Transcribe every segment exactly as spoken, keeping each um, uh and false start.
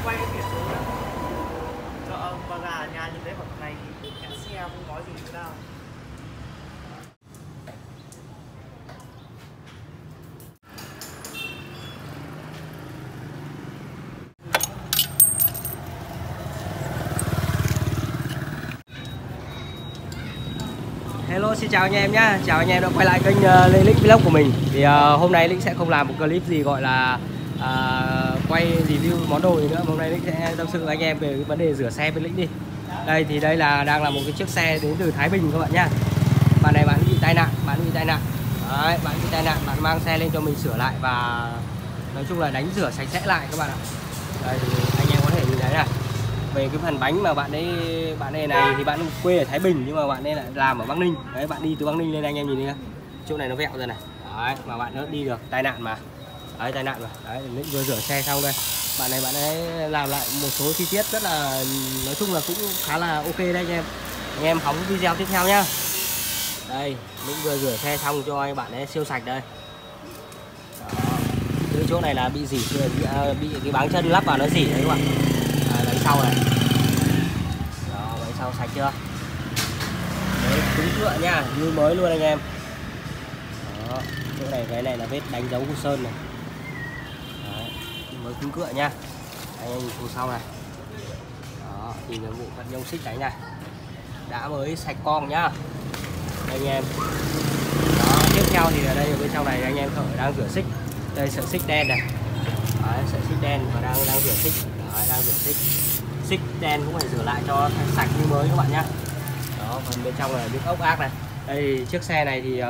quay cái biển số nữa. Cho bà già ở nhà nhìn thấy khoảng này thì hẹn xe không nói gì nữa đâu. Hello, xin chào anh em nhé. Chào anh em đã quay lại kênh uh, Lê Lĩnh Vlog của mình. Thì uh, hôm nay Lĩnh sẽ không làm một clip gì gọi là uh, quay review món đồ gì nữa. Hôm nay Lĩnh sẽ tâm sự với anh em về cái vấn đề rửa xe bên Lĩnh đi. Đây thì đây là đang là một cái chiếc xe đến từ Thái Bình các bạn nhá. Bạn này bạn bị tai nạn, bạn bị tai nạn. Đấy, bạn bị tai nạn, bạn mang xe lên cho mình sửa lại và nói chung là đánh rửa sạch sẽ lại các bạn ạ. Đây thì anh em có thể nhìn thấy này. Về cái phần bánh mà bạn ấy bạn này này thì bạn quê ở Thái Bình nhưng mà bạn ấy lại làm ở Bắc Ninh. Đấy, bạn đi từ Bắc Ninh lên anh em nhìn đi nhá. Chỗ này nó vẹo rồi này. Đấy, mà bạn nó đi được tai nạn mà. Đấy, tai nạn mà. Đấy, Lĩnh vừa rửa xe xong đây. Bạn này bạn ấy làm lại một số chi tiết rất là nói chung là cũng khá là ok đây anh em. Anh em hóng video tiếp theo nhá. Đây, Lĩnh vừa rửa xe xong cho anh bạn ấy siêu sạch đây. Đó. Cái chỗ này là bị dỉ bị, bị cái báng chân lắp vào nó dỉ đấy các bạn. Đằng sau này. Đó, đằng sau sạch chưa? Đấy, cứng cựa nha, như mới luôn anh em. Đó, chỗ này cái này là vết đánh dấu của sơn này. Đấy, mới cứng cựa nha. Anh em nhìn phía sau này. Đó, nhìn cái bộ phận nhông xích đánh này. Đã mới sạch con nhá. Đây anh em. Đó, tiếp theo thì ở đây ở bên trong này anh em thợ đang rửa xích. Đây sợi xích đen này. Đấy, sợi xích đen và đang đang rửa xích. Đấy, đang rửa xích. Xích đen cũng phải rửa lại cho sạch như mới các bạn nhé. Đó, phần bên trong là những ốc ác này. Đây chiếc xe này thì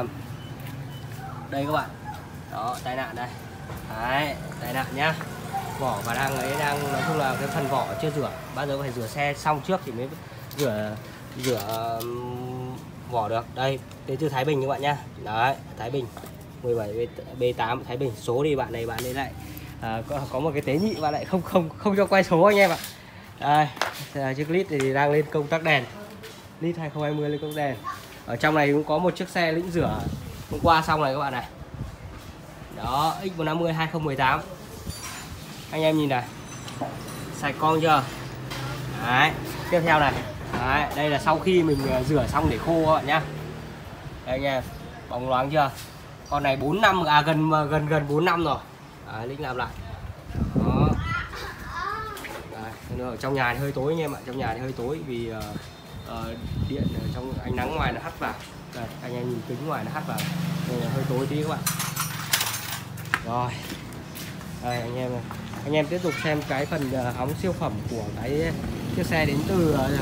đây các bạn. Đó, tai nạn đây. Đấy, tai nạn nhá. Vỏ và đang ấy đang nói chung là cái phần vỏ chưa rửa. Bao giờ phải rửa xe xong trước thì mới rửa rửa vỏ được. Đây, đến từ Thái Bình các bạn nhá. Đấy, Thái Bình. mười bảy B tám Thái Bình. Số thì bạn này bạn ấy lại à, có, có một cái tế nhị bạn lại không không không cho quay số anh em ạ. Đây, chiếc lít thì đang lên công tắc đèn. Lít hai không hai không lên công tắc đèn. Ở trong này cũng có một chiếc xe Lĩnh rửa hôm qua xong này các bạn này. Đó, X một năm mươi hai không một tám. Anh em nhìn này. Sạch con chưa? Đấy, tiếp theo này. Đấy, đây là sau khi mình rửa xong để khô các bạn nhá. Đây anh em, bóng loáng chưa? Con này bốn năm à gần gần gần bốn năm rồi. Đấy, Lĩnh làm lại. Đó. Đây, ở trong nhà thì hơi tối anh em ạ, trong nhà thì hơi tối vì uh, uh, điện ở trong ánh nắng ngoài nó hắt vào. Đây, anh em nhìn kính ngoài nó hắt vào. Nên là hơi tối tí các bạn. Rồi. Đây anh em này. Anh em tiếp tục xem cái phần uh, hóng siêu phẩm của cái chiếc xe đến từ uh,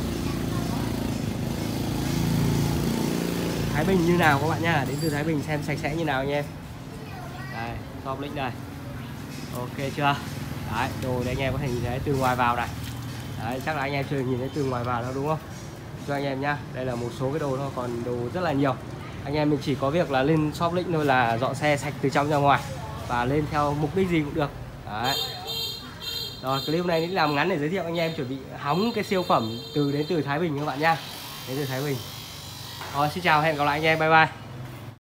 Thái Bình như nào các bạn nhá, đến từ Thái Bình xem sạch sẽ như nào anh em. Đây, top link đây. Ok chưa? Đấy, đồ đây anh em có thể nhìn thấy từ ngoài vào này. Đấy, chắc là anh em chưa nhìn thấy từ ngoài vào đâu đúng không? Cho anh em nhá. Đây là một số cái đồ thôi, còn đồ rất là nhiều. Anh em mình chỉ có việc là lên shop link thôi là dọn xe sạch từ trong ra ngoài và lên theo mục đích gì cũng được. Đấy. Rồi, clip này Lĩnh làm ngắn để giới thiệu anh em chuẩn bị hóng cái siêu phẩm từ đến từ Thái Bình các bạn nhá. Đến từ Thái Bình. Rồi, xin chào, hẹn gặp lại anh em, bye bye.